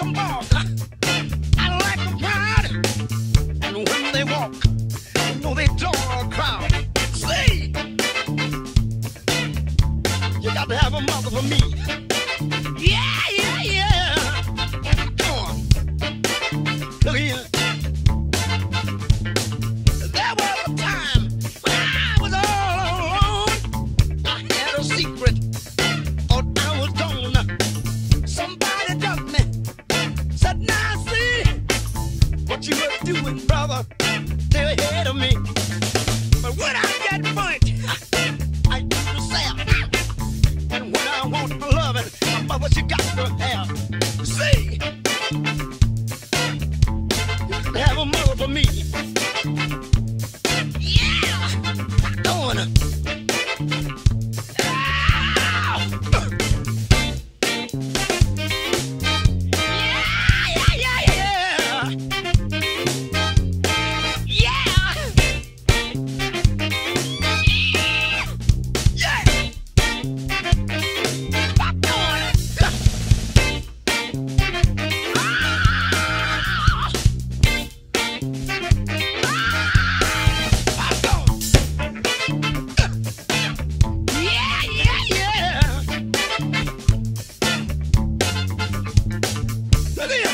them balls. I like them proud. And when they walk, you know they draw a crowd. See, you got to have a mother for me. Yeah, yeah, yeah. Come on. Look here. There was a time when I was all alone. I had a secret. Thought I was gone. Somebody dumped me. Said, now see what you were doing, brother. They're ahead of me. But when I get burnt, I do the same. And when I want loving, mother, you got to have. See, you can have a mother for me. Yeah, going. Look here.